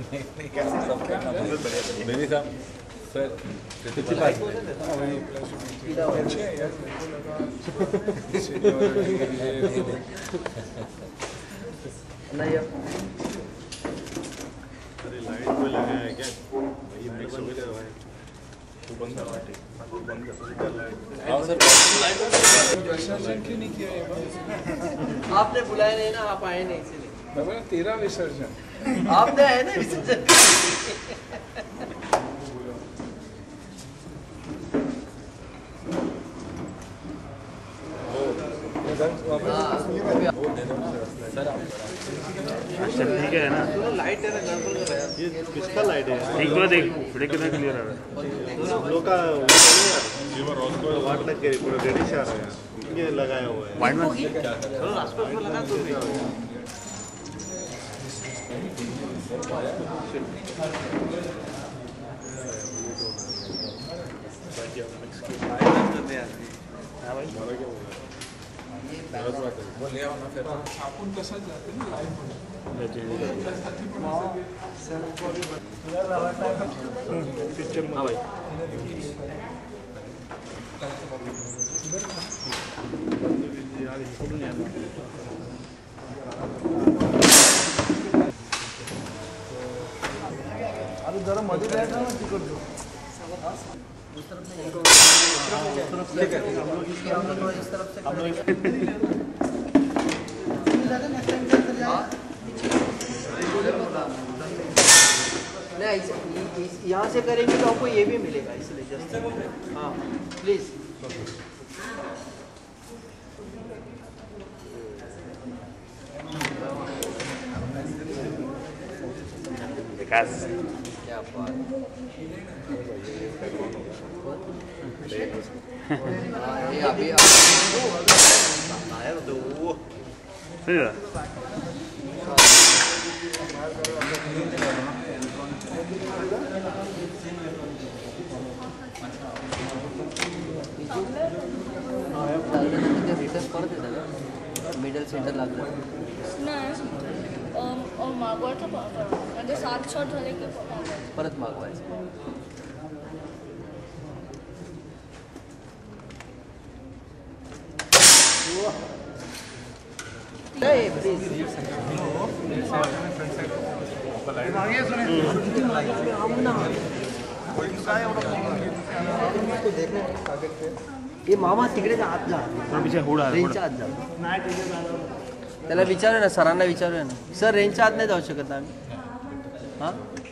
मेरी साहब सर अरे लाइट पे लगा है क्या? ये मिक्स हो गया भाई। तू बंद कर हाँ सर विसर्जन क्यों नहीं किया ये बार? आपने बुलाया नहीं ना, आप आए नहीं इसलिए। बाबा तेरा विसर्जन आपने आए ना विसर्जन। अच्छा ठीक है ना, लाइट है ना, गड़बड़ कर रहा है। ये किसका लाइट है? एक बार देख वीडियो कितना क्लियर आ रहा है। हम लोग का वाट लग गई, पूरा रेडिश आ रहा है। ये लगाया हुआ है। वाइट में चलो रास्ते में लगा तो भी। वो ले आओ ना फिर आपण कसं जाते ना लाईव्ह हाँ भाई अरे जरा मध्ये जायचं ना तिकडे नहीं यहाँ से करेंगे तो आपको ये भी मिलेगा, इसलिए जस्ट हाँ प्लीज। विकास क्या बात ये अभी आया तो वो सही है। रिटर्न परत येतं का? मिडल सेंटर लागलं नाही मागवायचं म्हणजे 7 शॉट झाले की परत मागवायचं. नाही प्लीज ये मामा तिकडे आत जा, पीछे हुड आ रेंजच्या आत जा. त्याला विचारूया ना, सरांना विचारूया ना. सर रेंजच्या आत नाही जाऊ शकत आम्ही. हां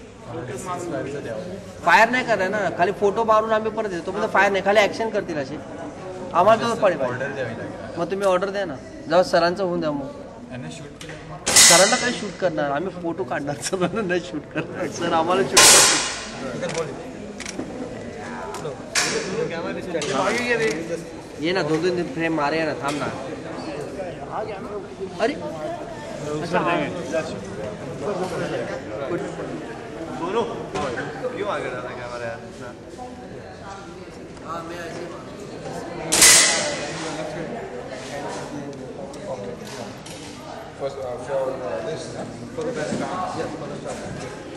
फायर नाही करणार ना, खाली फोटो मारून आम्ही परत येतो. पण फायर नाही, खाली ॲक्शन करतील असे. आम्हाला तो पाहिजे. मग तुम्ही ऑर्डर द्या ना, जेव्हा सरांचं होऊन द्या. मग सरांना काय शूट करणार, आम्ही फोटो काढणार, सरांना नाही शूट करणार. सर आम्हाला शूट करतील. ये ना 2-2 फ्रेम मारे ना, थांब ना. अरे दोनों क्यों आगे डाला कैमरा यार? हाँ मैं ऐसे for this for the best dance. Yes, for the start.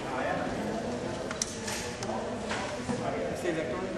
It's electronic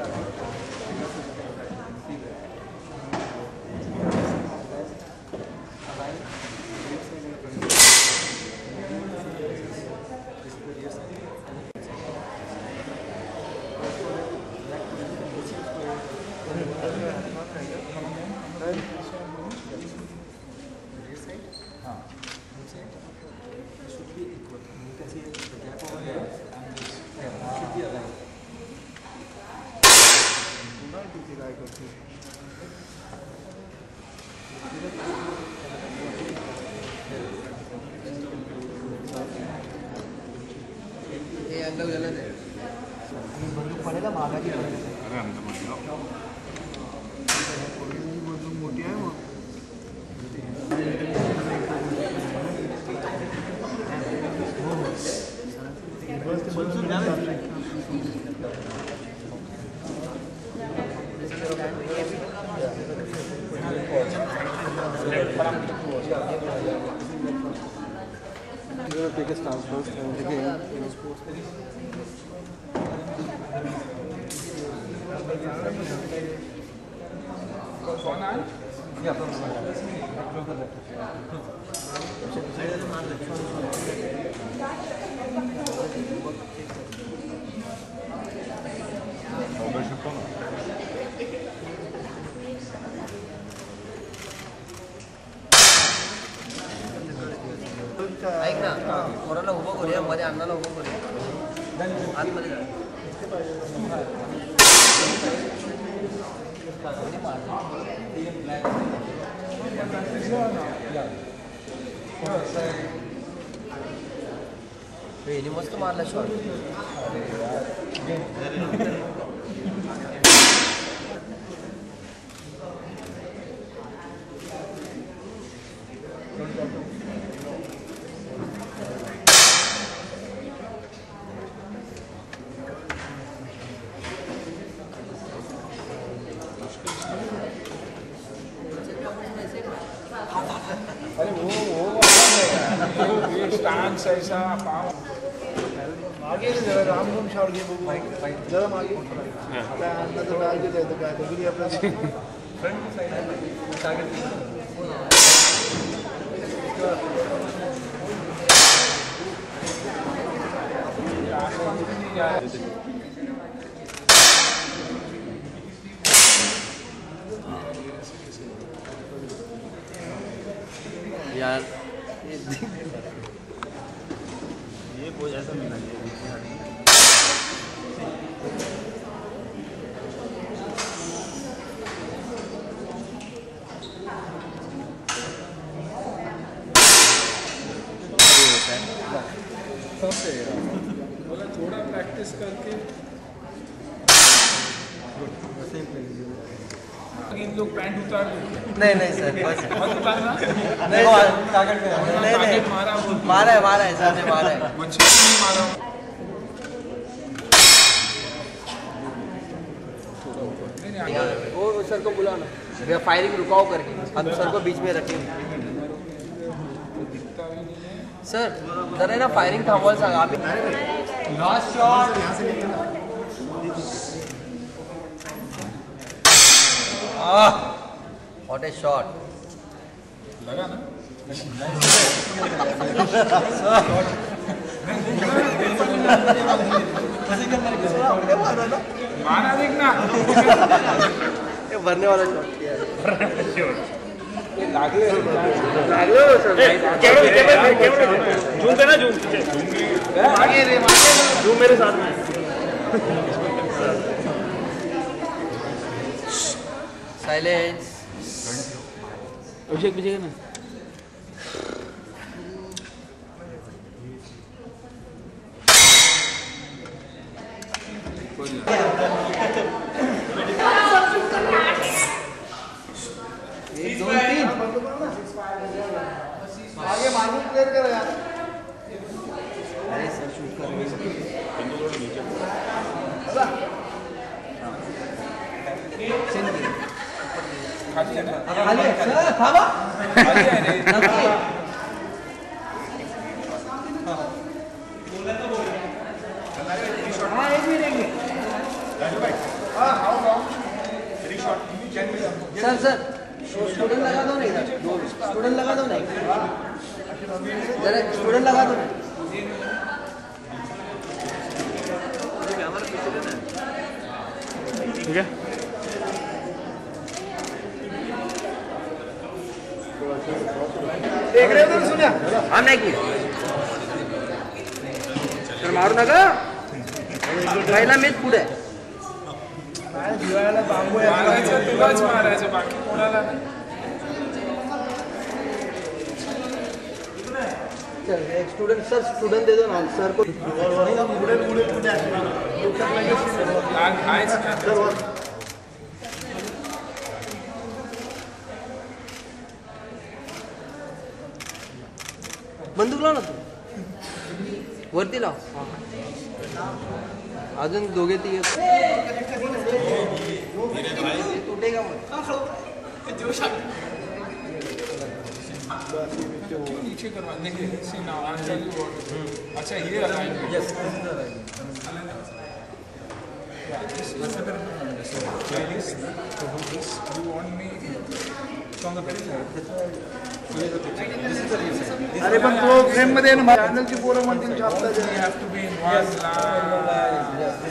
पडेला भागाची मोठी आहे मग take a stance first and again, ऐक ना कोणाला उभं करूया मध्ये अण्णाला उभं करूया आतमध्ये जा. हे मस्त मारला शॉट. अरे वो स्टांस ऐसा आगे जरा रामगम शॉट घे बघू जरा मागे आपल्या अंदाज काय घेते तर काय दोघी आपला फ्रंट साइड टार्गेट यार ये कोई ऐसा मिला है बोला थोड़ा प्रैक्टिस करके इन लोग पैंट उतार नहीं नहीं सर बस उतारना नहीं नहीं मारा है सर ने मारा है. वो छह नहीं मारा वो सर को बुलाना भैया फायरिंग रुकाओ करके हम सर को बीच में रखेंगे. सर जरा ना फायरिंग थांबवायला सांगा आम्ही. Last shot what a shot लगा ना मारा देखना ये भरने वाला शॉट किया ये लागले लागलो सर झूम देना झूम मागे रे मागे झूम मेरे साथ में. साइलेंस. अभिषेक पीछे ना एक दो तीन आगे मागे क्लियर कर यार अरे सर शूट कर रहे खाली है ना खाली है सर खावा खाली है रे हाँ एक भी रहेंगे सर सर स्टूडेंट लगा दो नहीं स्टूडेंट लगा दो नहीं जरा स्टूडेंट लगा दो ठीक है. देख रहे हो तुम सुनिया हम नाही की तर मारू नका पहिला मीच पुढे दिवाळीला बांबू मारायचं तुलाच मारायचं बाकी कोणाला नाही चल एक स्टूडेंट सर स्टूडेंट दे दो ना सर को लाग आहेच का बंदूक लाव ना तू वरती लाव अजून दोघे तिघे तुटेगा मग बस ये नीचे वो नीचे करवा देखिए see now I tell you what अच्छा ये alignment yes you want me from the very side अरे पण तो फ्रेम मध्ये ना चॅनलची पोरं म्हणतील छापता you have to be in one line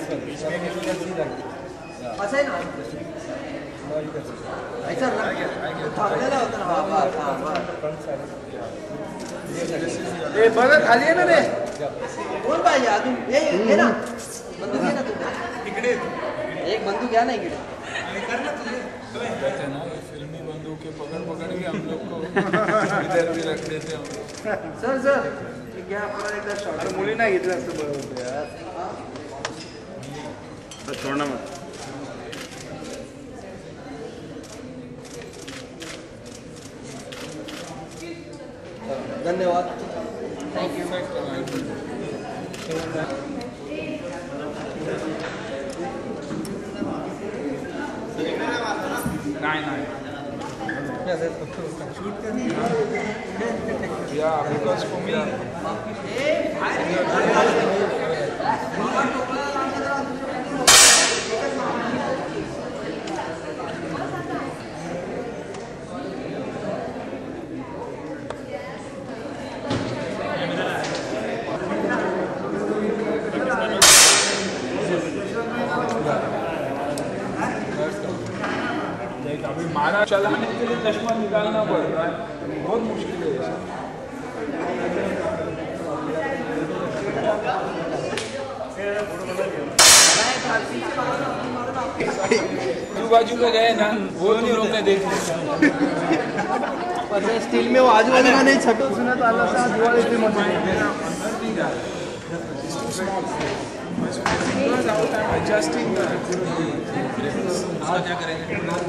असं आहे ना ऐसा ना थांबलेला होता ना ए बघा खाली आहे ना रे कोण पाहिजे अजून हे घे ना बंदूक घे ना तू इकडे एक बंदूक घ्या ना इकडे कहते हैं ना ये फिल्मी बंदूकें पकड़ पकड़ के हम लोग को इधर भी रख देते हैं सर सर घ्या परत एकदा शॉट अरे मुली नाही घेतलं असतं बरं होतं यार छोड़ना मत धन्यवाद थैंक यू नहीं नहीं yeah because for me अभी मारा चलाने के लिए चश्मा निकालना पड़ रहा है बहुत मुश्किल है जो बाजू में गए ना वो तुम लोग ने देख लिया स्टील में वो आजूबाजूला नाही छटो सुनत आलं असं दिवाळी फिल्ममध्ये adjusting क्या करेंगे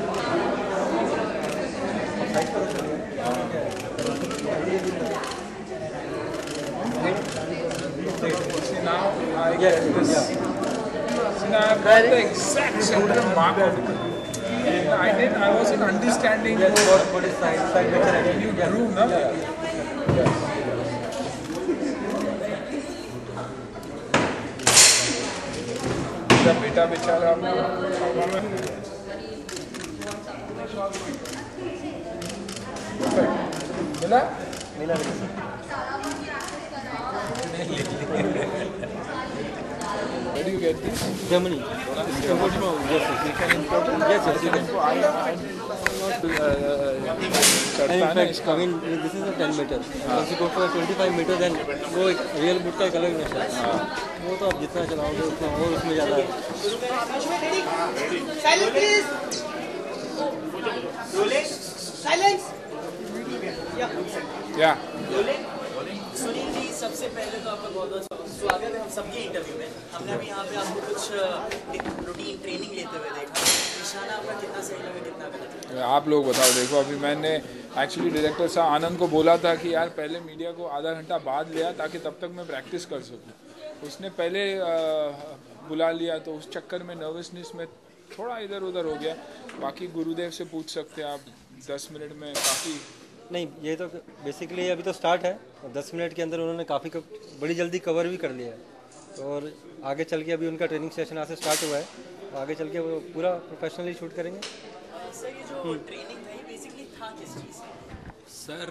See now I get this. See now I got the exact center mark of it. And I wasn't understanding what is side when you drew, no? बेटा बेचारा मिला मिला Where do you get this? Germany. Yes, you can import it. Yes, yes, you can. And in fact, I mean, this is a 10 meter. Once you go for 25 meter, then वो एक real boot का एक अलग नशा है. वो तो आप जितना चलाओगे उतना और उसमें ज़्यादा. Silence, please. Rolling. Silence. Yeah. Sunil ji, सबसे पहले तो आपका बहुत बहुत स्वागत है हम सबके इंटरव्यू में। हमने अभी यहाँ पे आपको कुछ रूटीन ट्रेनिंग लेते हुए देखा। निशाना आपका कितना सही लगा, कितना गलत लगा? आप लोग बताओ। देखो अभी मैंने एक्चुअली डायरेक्टर साहब आनंद को बोला था कि यार पहले मीडिया को आधा घंटा बाद लिया ताकि तब तक मैं प्रैक्टिस कर सकूँ। उसने पहले बुला लिया तो उस चक्कर में नर्वसनेस में थोड़ा इधर उधर हो गया। बाकी गुरुदेव से पूछ सकते हैं आप, 10 मिनट में काफ़ी। नहीं, ये तो बेसिकली अभी तो स्टार्ट है और 10 मिनट के अंदर उन्होंने काफ़ी बड़ी जल्दी कवर भी कर लिया है। और आगे चल के अभी उनका ट्रेनिंग सेशन आज से स्टार्ट हुआ है, तो आगे चल के वो पूरा प्रोफेशनली शूट करेंगे। सर, ये जो ट्रेनिंग था ये बेसिकली था किस चीज़ से? सर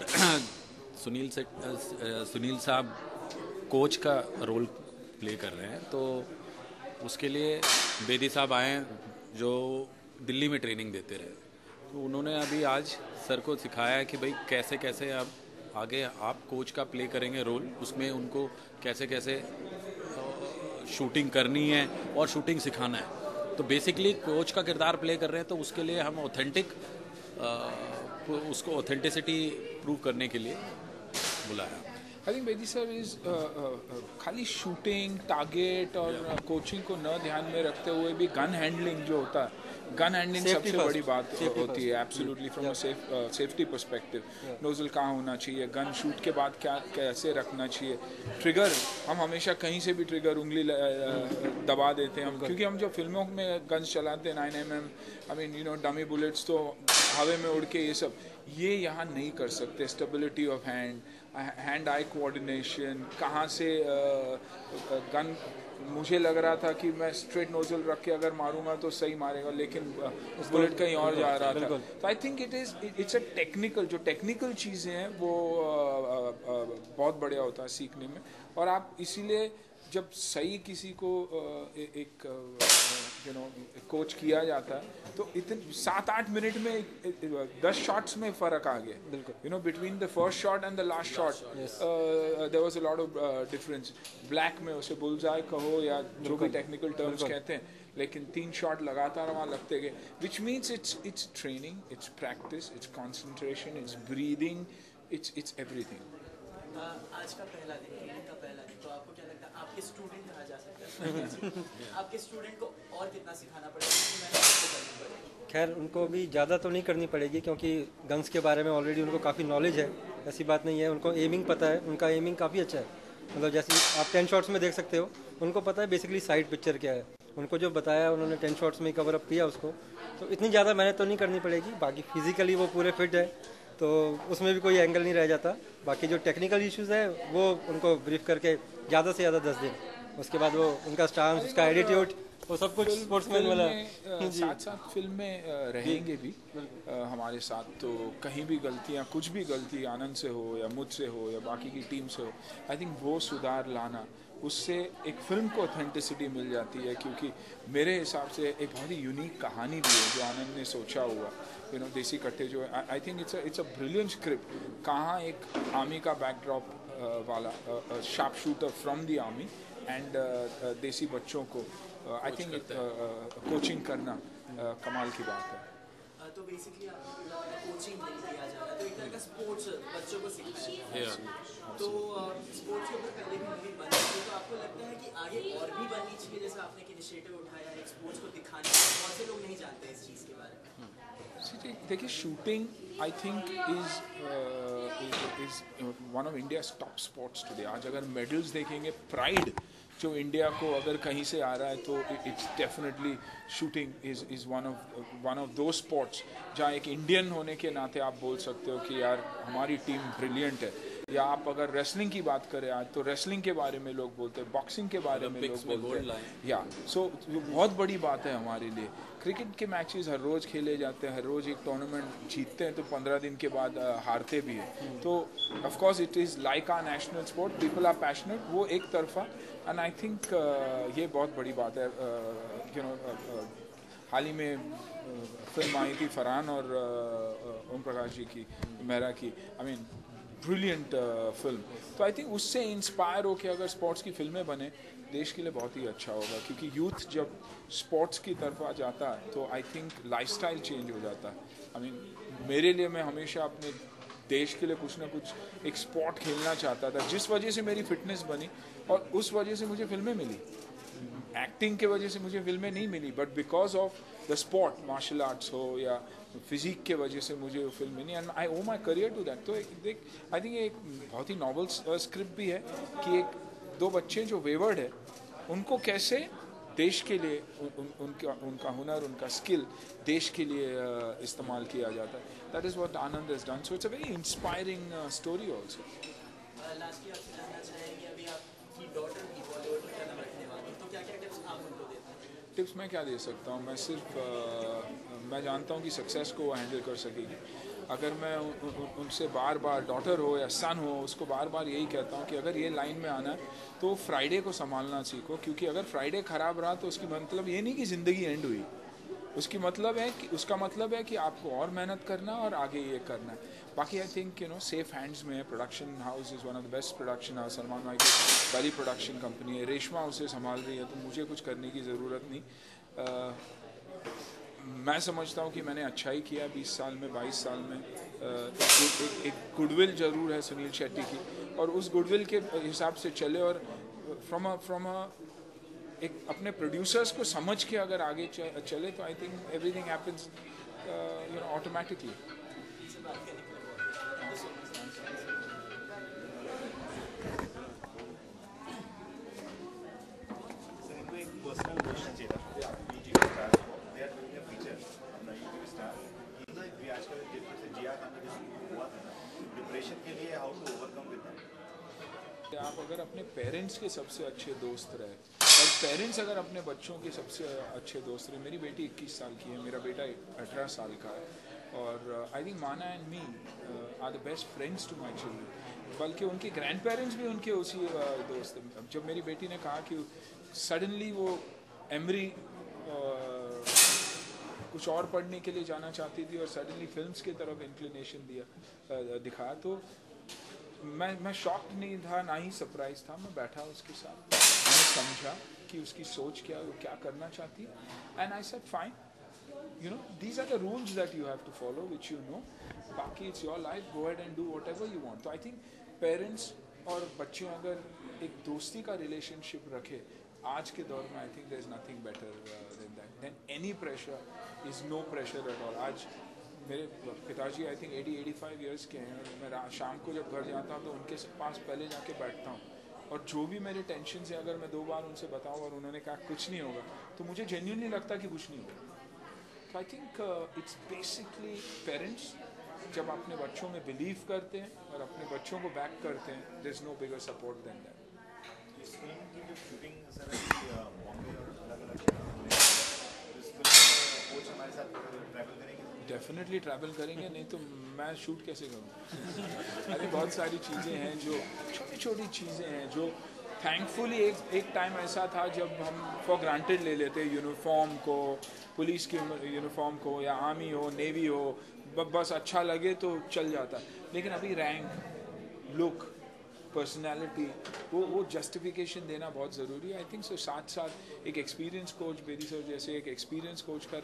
सुनील साहब कोच का रोल प्ले कर रहे हैं, तो उसके लिए बेदी साहब आए हैं जो दिल्ली में ट्रेनिंग देते रहे। तो उन्होंने अभी आज सर को सिखाया है कि भाई कैसे कैसे आप आगे आप कोच का प्ले करेंगे रोल, उसमें उनको कैसे कैसे शूटिंग करनी है और शूटिंग सिखाना है। तो बेसिकली कोच का किरदार प्ले कर रहे हैं, तो उसके लिए हम उसको ऑथेंटिसिटी प्रूव करने के लिए बुलाया। I think Bedi sir is खाली शूटिंग टारगेट और कोचिंग को न ध्यान में रखते हुए भी गन हैंडलिंग जो होता है, गन हैंडलिंग सबसे बड़ी बात होती है absolutely from a safety perspective. Nozzle कहाँ होना चाहिए, गन शूट के बाद क्या कैसे रखना चाहिए, ट्रिगर हम हमेशा कहीं से भी ट्रिगर उंगली दबा देते हैं हम, क्योंकि हम जो फिल्मों में गन्स चलाते हैं 9mm, I mean you know dummy bullets तो हवा में उड़ के ये यहाँ नहीं कर सकते। Stability of hand eye coordination, कहाँ से गन, मुझे लग रहा था कि मैं स्ट्रेट नोजल रख के अगर मारूंगा तो सही मारेगा, लेकिन बुलेट कहीं और जा रहा था। तो I think it's a technical, जो टेक्निकल चीज़ें हैं वो बहुत बढ़िया होता है सीखने में। और आप इसीलिए जब सही किसी को एक कोच किया जाता है तो इतने 7-8 मिनट में 10 शॉट्स में फ़र्क आ गया, you know between the first shot and the last shot there was a lot of difference. Black में उसे बुलजाई कहो या जो भी टेक्निकल टर्म्स कहते हैं, लेकिन 3 शॉट लगातार वहाँ लगते गए, which means it's training, it's practice, it's concentration, it's breathing, it's everything. आज का पहला दिन, ट्रेनिंग का पहला दिन, तो आपको क्या लगता है आपके स्टूडेंट कहा जा सकता है आपके स्टूडेंट को और कितना सिखाना पड़ेगा? खैर उनको भी ज़्यादा तो नहीं करनी पड़ेगी, क्योंकि गन्स के बारे में ऑलरेडी उनको काफ़ी नॉलेज है, ऐसी बात नहीं है। उनको एमिंग पता है, उनका एमिंग काफ़ी अच्छा है। मतलब जैसे आप 10 शॉट्स में देख सकते हो, उनको पता है बेसिकली साइड पिक्चर क्या है। उनको जो बताया उन्होंने 10 शॉट्स में कवर अप किया उसको, तो इतनी ज़्यादा मेहनत तो नहीं करनी पड़ेगी। बाकी फिजिकली वो पूरे फिट है तो उसमें भी कोई एंगल नहीं रह जाता। बाकी जो टेक्निकल इश्यूज़ है वो उनको ब्रीफ करके ज़्यादा से ज़्यादा 10 दिन, उसके बाद वो उनका स्टांस, उसका एटीट्यूड, वो सब कुछ स्पोर्ट्समैन वाला साथ फिल्म में रहेंगे भी हमारे साथ। तो कहीं भी गलतियाँ, कुछ भी गलती आनंद से हो या मुझसे हो या बाकी की टीम से हो, आई थिंक वो सुधार लाना, उससे एक फिल्म को ऑथेंटिसिटी मिल जाती है। क्योंकि मेरे हिसाब से एक बहुत ही यूनिक कहानी भी है जो आनंद ने सोचा हुआ, यू नो देसी कट्टे जो है। I think it's a brilliant script. कहाँ एक आर्मी का बैकड्रॉप वाला sharp shooter from the army and desi बच्चों को आई थिंक कोचिंग करना कमाल की बात है। तो बेसिकली आपको कोचिंग नहीं दिया जा रहा, तो एक तरह का स्पोर्ट्स बच्चों को सिखाया जा रहा है। तो स्पोर्ट्स के ऊपर पहले भी मूवी बन रही है, तो आपको लगता है कि आगे और भी बननी चाहिए, जैसे आपने एक इनिशिएटिव उठाया है स्पोर्ट्स को दिखाने का, बहुत से लोग नहीं जानते इस चीज़ के बारे में। देखिए shooting I think is one of India's top sports today. आज अगर मेडल्स देखेंगे, प्राइड जो इंडिया को अगर कहीं से आ रहा है तो it's definitely shooting is one of the sports जहाँ एक इंडियन होने के नाते आप बोल सकते हो कि यार हमारी टीम ब्रिलियंट है। या आप अगर रेसलिंग की बात करें आज, तो रेसलिंग के बारे में लोग बोलते हैं, बॉक्सिंग के बारे में लोग बोलते हैं, या सो बहुत बड़ी बात है हमारे लिए। क्रिकेट के मैचेस हर रोज़ खेले जाते हैं, हर रोज़ एक टूर्नामेंट जीतते हैं तो 15 दिन के बाद हारते भी हैं। तो of course it is like our national sport, people are passionate, वो एक तरफा। एंड आई थिंक ये बहुत बड़ी बात है। यू नो हाल ही में फिल्म आई थी फरहान और ओम प्रकाश जी की, मेहरा की, आई मीन ब्रिलियंट फिल्म। तो आई थिंक उससे इंस्पायर होकर अगर स्पोर्ट्स की फिल्में बने, देश के लिए बहुत ही अच्छा होगा। क्योंकि यूथ जब स्पोर्ट्स की तरफ आ जाता है तो आई थिंक लाइफस्टाइल चेंज हो जाता है। आई मीन मेरे लिए, मैं हमेशा अपने देश के लिए कुछ ना कुछ एक स्पोर्ट खेलना चाहता था, जिस वजह से मेरी फिटनेस बनी और उस वजह से मुझे फिल्में मिली। एक्टिंग के वजह से मुझे फिल्में नहीं मिली, but because of the sport, martial arts हो या फिजिक के वजह से मुझे वो फिल्म मिली, and I owe my career to that. तो देख आई थिंक ये एक बहुत ही नॉवल स्क्रिप्ट भी है कि एक दो बच्चे जो वेवर्ड है उनको कैसे देश के लिए उनका हुनर, उनका स्किल देश के लिए इस्तेमाल किया जाता है। That is what Anand has done. So it's a very inspiring story also. Lastly आपसे जानना चाहेंगे, अभी आपकी डॉटर भी बॉलीवुड में कदम रखने वाली, तो क्या क्या टिप्स आप उनको देते हैं? टिप्स मैं क्या दे सकता हूँ, मैं सिर्फ मैं जानता हूँ कि सक्सेस को वो हैंडल कर सकेगी। अगर मैं उनसे बार बार, डॉटर हो या सन हो, उसको बार बार यही कहता हूँ कि अगर ये लाइन में आना है तो फ्राइडे को संभालना सीखो। क्योंकि अगर फ्राइडे ख़राब रहा तो उसकी मतलब ये नहीं कि ज़िंदगी एंड हुई, उसका मतलब है कि आपको और मेहनत करना और आगे ये करना है। बाकी आई थिंक सेफ हैंड्स में है। Production house is one of the best production house, Salman भाई की पहली प्रोडक्शन कंपनी है, रेशमा उसे संभाल रही है, तो मुझे कुछ करने की ज़रूरत नहीं। मैं समझता हूँ कि मैंने अच्छा ही किया 20 साल में 22 साल में। एक गुडविल ज़रूर है सुनील शेट्टी की, और उस गुडविल के हिसाब से चले, और फ्रॉम अ एक अपने प्रोड्यूसर्स को समझ के अगर आगे चले तो I think everything happens automatically. आप अगर अपने पेरेंट्स के सबसे अच्छे दोस्त रहे, और पेरेंट्स अगर अपने बच्चों के सबसे अच्छे दोस्त रहे, मेरी बेटी 21 साल की है, मेरा बेटा 18 साल का है, और I think Mana and me are the best friends to my children, बल्कि उनके ग्रैंड पेरेंट्स भी उनके उसी दोस्त हैं। जब मेरी बेटी ने कहा कि सडनली वो एमरी कुछ और पढ़ने के लिए जाना चाहती थी और सडनली फिल्म्स की तरफ इंक्लिनेशन दिखा, तो मैं शॉक्ड नहीं था, ना ही सरप्राइज था। मैं बैठा उसके साथ, मैंने समझा कि उसकी सोच क्या, वो क्या करना चाहती है, and I said fine, you know these are the rules that you have to follow which you know, बाकी it's your life, go ahead and do whatever you want. तो आई थिंक पेरेंट्स और बच्चे अगर एक दोस्ती का relationship रखे आज के दौर में, I think there is nothing better than that, then any pressure is no pressure at all. आज मेरे पिताजी आई थिंक 80-85 ईयर्स के हैं, और मैं शाम को जब घर जाता हूँ तो उनके पास पहले जाके बैठता हूँ, और जो भी मेरे टेंशन है अगर मैं 2 बार उनसे बताऊँ और उन्होंने कहा कुछ नहीं होगा, तो मुझे जेन्युइनली लगता कि कुछ नहीं होगा। तो I think it's basically parents जब अपने बच्चों में बिलीव करते हैं और अपने बच्चों को बैक करते हैं, there is no bigger support than that. Definitely travel करेंगे, नहीं तो मैं शूट कैसे करूँ? अरे बहुत सारी चीज़ें हैं, जो छोटी छोटी चीज़ें हैं जो थैंकफुली एक टाइम ऐसा था जब हम फॉर ग्रांटेड ले लेते, यूनिफॉर्म को, पुलिस की यूनिफॉर्म को, या आर्मी हो, नेवी हो, बस अच्छा लगे तो चल जाता। लेकिन अभी रैंक, लुक, पर्सनालिटी, वो जस्टिफिकेशन देना बहुत ज़रूरी है। आई थिंक सो साथ साथ एक एक्सपीरियंस कोच, बेदी सर जैसे एक एक्सपीरियंस कोच का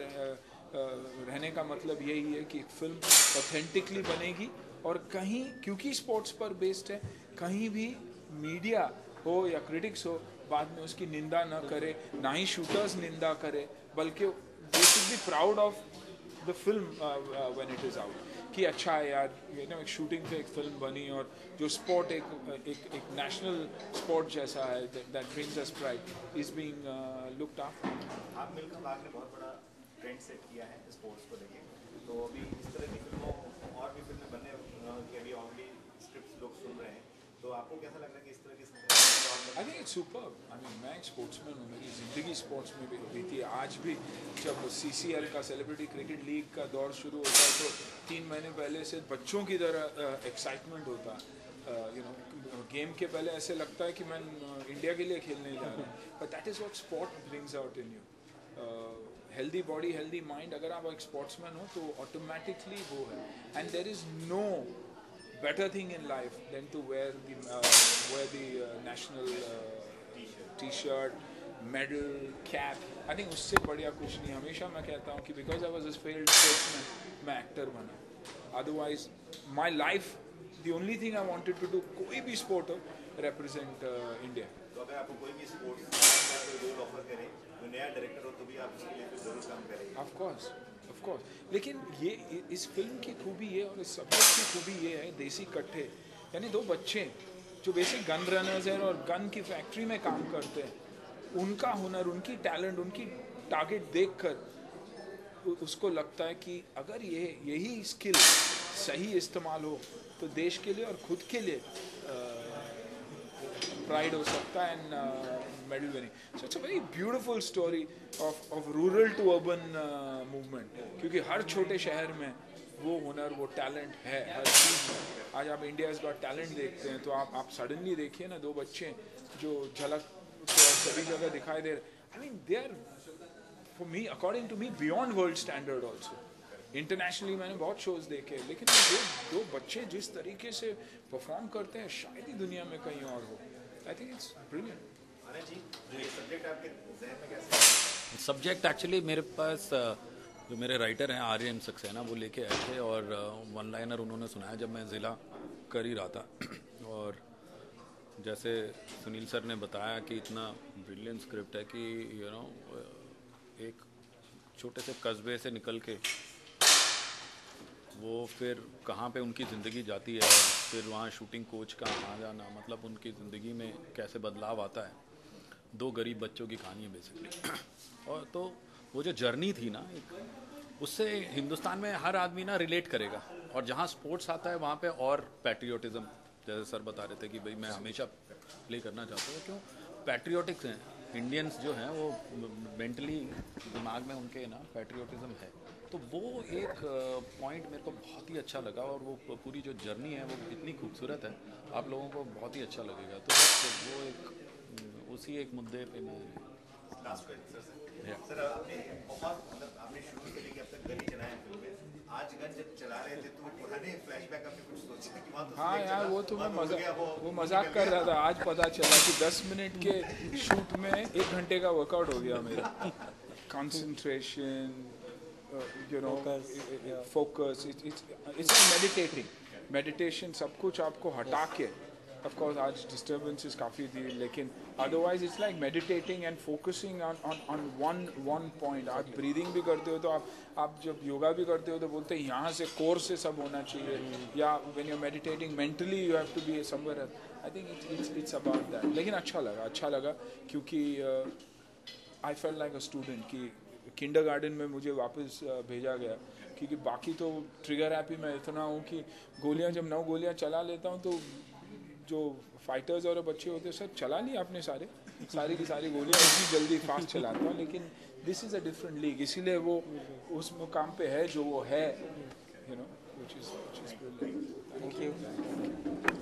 रहने का मतलब यही है कि फिल्म ऑथेंटिकली बनेगी, और कहीं क्योंकि स्पोर्ट्स पर बेस्ड है, कहीं भी मीडिया हो या क्रिटिक्स हो बाद में उसकी निंदा न करे, ना ही शूटर्स निंदा करे, बल्कि they should be proud of the film when it is out, कि अच्छा है यार, यू नो एक शूटिंग पे एक फिल्म बनी, और जो स्पोर्ट एक नेशनल स्पोर्ट जैसा है, that brings us pride, is being looked after. आप मिलकर बाग ने बहुत बड़ा ट्रेंड सेट किया है स्पोर्ट्स को लेके, तो अभी इस तरह की फिल्मों और भी फिल्में बनने की अभी ऑलरेडी स्क्रिप्ट लोग सुन रहे हैं, तो आपको कैसा लग रहा है कि इस तरह की I think it's super. I mean मैं एक स्पोर्ट्समैन हूँ, मेरी ज़िंदगी स्पोर्ट्स में भी बीती है। आज भी जब CCL का सेलिब्रिटी क्रिकेट लीग का दौर शुरू होता है तो 3 महीने पहले से बच्चों की तरह एक्साइटमेंट होता है। यू नो गेम के पहले ऐसे लगता है कि मैं इंडिया के लिए खेलने जा रहा हूँ, but that is what sport brings out in you. Healthy body, healthy mind, अगर आप एक स्पोर्ट्समैन हो तो ऑटोमेटिकली वो है, and there is no better thing in life than to wear the national t-shirt, medal, cap. I think उससे बढ़िया कुछ नहीं। हमेशा मैं कहता हूँ कि because I was a failed sportsman, मैं एक्टर बना। Otherwise, my life, the only thing I wanted to do, कोई भी sport हो, represent India. तो अगर आपको कोई भी स्पोर्ट्स का कोई रोल ऑफर करे, कोई नया डायरेक्टर हो, तो भी आप उसके लिए जरूर काम करेंगे? Of course. लेकिन ये इस फिल्म की खूबी ये और इस सब्जेक्ट की खूबी ये है, देसी कट्ठे, यानी 2 बच्चे जो बेसिक गन रनर्स हैं और गन की फैक्ट्री में काम करते हैं, उनका हुनर, उनकी टैलेंट, उनकी टारगेट देखकर उसको लगता है कि अगर यही स्किल सही इस्तेमाल हो तो देश के लिए और खुद के लिए प्राइड हो सकता है, and medal winning. So it's a very beautiful story of rural to urban movement, क्योंकि हर छोटे शहर में वो हुनर, वो टैलेंट है हर चीज़ में। आज आप इंडियाज़ गॉट टैलेंट देखते हैं तो आप सडनली देखिए ना 2 बच्चे जो झलक तो सभी जगह दिखाई दे रहे। I mean they are for me, according to me, beyond world standard also. Internationally मैंने बहुत शोज़ देखे, लेकिन जो 2 बच्चे जिस तरीके से परफॉर्म करते हैं शायद ही दुनिया में कहीं और हो। I think it's brilliant. जी, सब्जेक्ट आपके ज़हन में कैसे? सब्जेक्ट एक्चुअली मेरे पास जो मेरे राइटर हैं आर्यन सक्सेना वो लेके आए थे और वन लाइनर उन्होंने सुनाया जब मैं ज़िला कर ही रहा था। और जैसे सुनील सर ने बताया कि इतना ब्रिलियंट स्क्रिप्ट है कि एक छोटे से कस्बे से निकल के वो फिर कहाँ पे उनकी ज़िंदगी जाती है और फिर वहाँ शूटिंग कोच का आ जाना, मतलब उनकी ज़िंदगी में कैसे बदलाव आता है। 2 गरीब बच्चों की कहानी है बेसिकली। और तो वो जो जर्नी थी ना उससे हिंदुस्तान में हर आदमी ना रिलेट करेगा। और जहाँ स्पोर्ट्स आता है वहाँ पे और पैट्रियोटिज़म, जैसे सर बता रहे थे कि भाई मैं हमेशा प्ले करना चाहता हूँ, क्यों पैट्रियोटिक्स हैं इंडियंस जो हैं वो मेंटली दिमाग में उनके ना पैट्रियोटिज़म है। तो वो एक पॉइंट मेरे को बहुत ही अच्छा लगा और वो पूरी जो जर्नी है वो इतनी खूबसूरत है, आप लोगों को बहुत ही अच्छा लगेगा। तो वो एक उसी एक मुद्दे पे मैं लास्ट क्वेश्चन सर आपने बहुत मतलब आपने शुरू से लेके अब तक गली चलाए हैं फिल्म में, आज गन जब चला रहे थे तो पुराने फ्लैशबैक आपने कुछ सोचा कि वहाँ तो हाँ यार वो तो मैं मजाक कर रहा था। आज पता चला कि 10 मिनट के शूट में 1 घंटे का वर्कआउट हो गया मेरा। कंसंट्रेशन, फोकस, इट्स मेडिटेशन, सब कुछ आपको हटा के। Of course आज disturbances काफ़ी थी, लेकिन otherwise it's like meditating and focusing on one point। आप breathing भी करते हो तो आप जब योगा भी करते हो तो बोलते हैं यहाँ से कोर से सब होना चाहिए, या when you're meditating mentally you have to be somewhere else। I think it's about that। लेकिन अच्छा लगा क्योंकि I felt like a student कि kindergarten में मुझे वापस भेजा गया, क्योंकि बाकी तो ट्रिगर हैप्पी मैं इतना हूँ कि गोलियाँ जब 9 गोलियाँ चला लेता हूँ तो जो फाइटर्स और बच्चे होते हैं सब चला लिया आपने सारी की सारी गोलियाँ इतनी जल्दी फास्ट चलाता हूँ। लेकिन this is a different league, इसीलिए वो उस मुकाम पे है जो वो है, which is brilliant। Thank you।